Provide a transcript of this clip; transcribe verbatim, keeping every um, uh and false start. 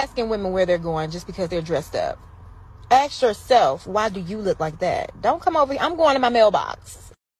asking women where they're going just because they're dressed up. Ask yourself, why do you look like that? Don't come over here. I'm going to my mailbox.